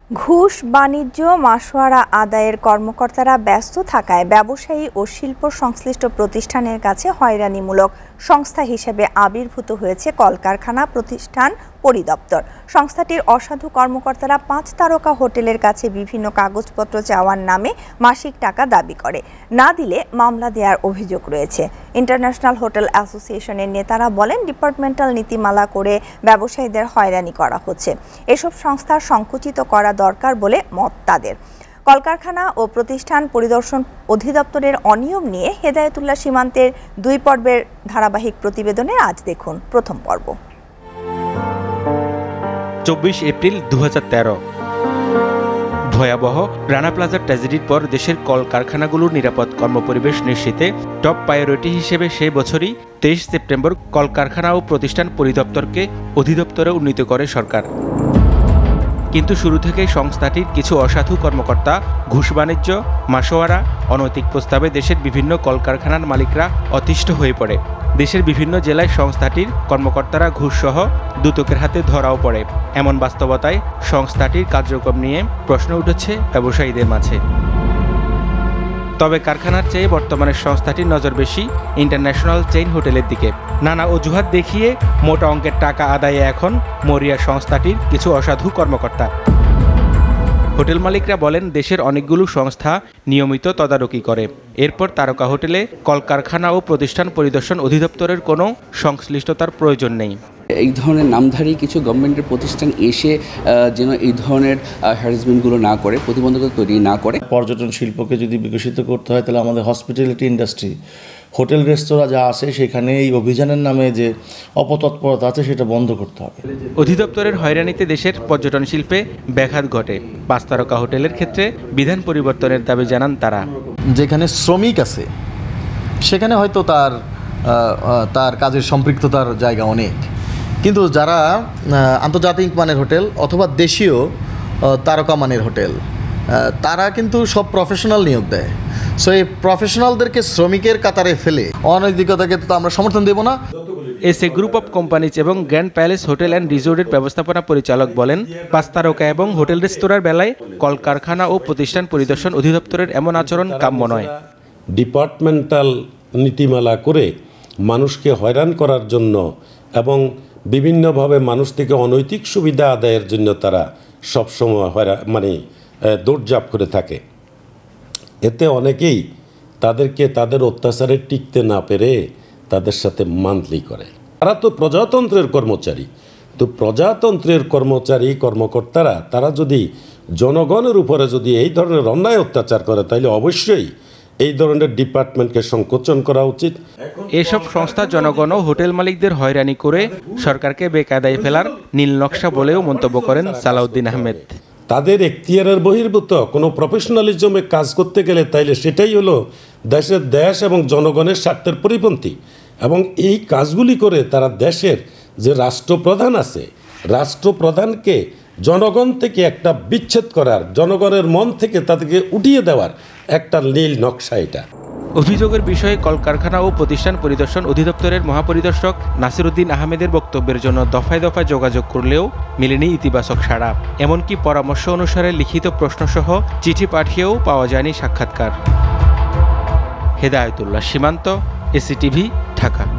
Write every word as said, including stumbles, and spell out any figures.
ঘুষ বাণিজ্য মাসোয়ারা আদায়ের কর্মকর্তারা ব্যস্ত থাকায় ব্যবসায়ী ও শিল্প সংশ্লিষ্ট প্রতিষ্ঠানের কাছে হয়রানিমূলক সংস্থা হিসেবে আবির্ভূত হয়েছে কলকারখানা প্রতিষ্ঠান পরিদপ্তর। সংস্থাটির অসাধু কর্মকর্তারা পাঁচ তারকা হোটেলের কাছে বিভিন্ন কাগজপত্র চাওয়ার নামে মাসিক টাকা দাবি করে, না দিলে মামলা দেওয়ার অভিযোগ রয়েছে। ইন্টারন্যাশনাল হোটেল অ্যাসোসিয়েশনের নেতারা বলেন, ডিপার্টমেন্টাল নীতিমালা করে ব্যবসায়ীদের হয়রানি করা হচ্ছে। এসব সংস্থা সংকুচিত করা দরকার বলে মত তাদের। কলকারখানা ও প্রতিষ্ঠান পরিদর্শন অধিদপ্তরের অনিয়ম নিয়ে হেদায়েতুল্লাহ সীমান্তের দুই পর্বের ধারাবাহিক প্রতিবেদনে আজ দেখুন প্রথম পর্ব। চব্বিশ এপ্রিল দু হাজার তেরো ভয়াবহ রানা প্লাজার ট্র্যাজেডির পর দেশের কলকারখানাগুলোর নিরাপদ কর্মপরিবেশ নিশ্চিতে টপ প্রায়োরিটি হিসেবে সেই বছরই তেইশ সেপ্টেম্বর কলকারখানা ও প্রতিষ্ঠান পরিদপ্তরকে অধিদপ্তরে উন্নীত করে সরকার। কিন্তু শুরু থেকেই সংস্থাটির কিছু অসাধু কর্মকর্তা ঘুষ বাণিজ্য মাসোয়ারা অনৈতিক প্রস্তাবে দেশের বিভিন্ন কলকারখানার মালিকরা অতিষ্ঠ হয়ে পড়ে। দেশের বিভিন্ন জেলায় সংস্থাটির কর্মকর্তারা ঘুষসহ দুদকের হাতে ধরাও পড়ে। এমন বাস্তবতায় সংস্থাটির কার্যক্রম নিয়ে প্রশ্ন উঠেছে ব্যবসায়ীদের মাঝে। তবে কারখানার চেয়ে বর্তমানে সংস্থাটির নজর বেশি ইন্টারন্যাশনাল চেইন হোটেলের দিকে। নানা অজুহাত দেখিয়ে মোটা অঙ্কের টাকা আদায়ে এখন মরিয়া সংস্থাটির কিছু অসাধু কর্মকর্তা। হোটেল মালিকরা বলেন, দেশের অনেকগুলো সংস্থা নিয়মিত তদারকি করে। এরপর তারকা হোটেলে কলকারখানা ও প্রতিষ্ঠান পরিদর্শন অধিদপ্তরের কোনো সংশ্লিষ্টতার প্রয়োজন নেই। এই ধরনের নামধারী কিছু গভর্নমেন্টের প্রতিষ্ঠান এসে যেন এই ধরনের হ্যারাসমেন্টগুলো না করে, প্রতিবন্ধকতা তৈরি না করে। পর্যটন শিল্পকে যদি বিকশিত করতে হয়, তাহলে আমাদের হসপিটালিটি ইন্ডাস্ট্রি, হোটেল রেস্তোরাঁ যা আছে, সেখানে এই অভিযানের নামে যে অপতৎপরতা আছে সেটা বন্ধ করতে হবে। অধিদপ্তরের হয়রানিতে দেশের পর্যটন শিল্পে ব্যাঘাত ঘটে। পাঁচ তারকা হোটেলের ক্ষেত্রে বিধান পরিবর্তনের দাবি জানান তারা। যেখানে শ্রমিক আছে সেখানে হয়তো তার তার কাজের সম্পৃক্ততার জায়গা অনেক, কিন্তু যারা আন্তর্জাতিক মানের হোটেল অথবা দেশীয় তারকা মানের হোটেল, তারা কিন্তু সব প্রফেশনাল নিয়োগ দেয়। সো এই প্রফেশনালদেরকে শ্রমিকের কাতারে ফেলে অনৈতিকতাকে তো আমরা সমর্থন দেব না। S A group of companies এবং গ্র্যান্ড প্যালেস হোটেল অ্যান্ড রিসোর্টের ব্যবস্থাপনা পরিচালক বলেন, পাঁচ তারকা এবং হোটেল রেস্তোরাঁর বেলায় কলকারখানা ও প্রতিষ্ঠান পরিদর্শন অধিদপ্তরের এমন আচরণ কাম্য নয়। ডিপার্টমেন্টাল নীতিমালা করে মানুষকে হয়রান করার জন্য এবং বিভিন্নভাবে মানুষ থেকে অনৈতিক সুবিধা আদায়ের জন্য তারা সবসময় হয়রান মানে দৌড়ঝাঁপ করে থাকে। এতে অনেকেই তাদেরকে তাদের অত্যাচারে টিকতে না পেরে তাদের সাথে মান্থলি করে। তারা তো প্রজাতন্ত্রের কর্মচারী, তো প্রজাতন্ত্রের কর্মচারী কর্মকর্তারা তারা যদি জনগণের উপরে যদি এই ধরনের অন্যায় অত্যাচার করে, তাহলে অবশ্যই এই ধরনের ডিপার্টমেন্টকে সংকোচন করা উচিত। এসব সংস্থা জনগণ ও হোটেল মালিকদের হয়রানি করে সরকারকে বেকায়দায় ফেলার নীল নকশা বলেও মন্তব্য করেন সালাউদ্দিন আহমেদ। তাদের এখতিয়ারের বহির্ভূত কোনো প্রফেশনালিজমে কাজ করতে গেলে তাইলে সেটাই হলো দেশের দেশ এবং জনগণের স্বার্থের পরিপন্থী। এবং এই কাজগুলি করে তারা দেশের যে রাষ্ট্রপ্রধান আছে, রাষ্ট্রপ্রধানকে জনগণ থেকে একটা বিচ্ছেদ করার, জনগণের মন থেকে তাদেরকে উঠিয়ে দেওয়ার একটা নীল নকশা এটা। অভিযোগের বিষয়ে কলকারখানা ও প্রতিষ্ঠান পরিদর্শন অধিদপ্তরের মহাপরিদর্শক নাসিরউদ্দিন আহমেদের বক্তব্যের জন্য দফায় দফায় যোগাযোগ করলেও মেলেনি ইতিবাচক সাড়া। এমনকি পরামর্শ অনুসারে লিখিত প্রশ্নসহ চিঠি পাঠিয়েও পাওয়া যায়নি সাক্ষাৎকার। হেদায়েতুল্লাহ সীমান্ত, এসএটিভি, ঢাকা।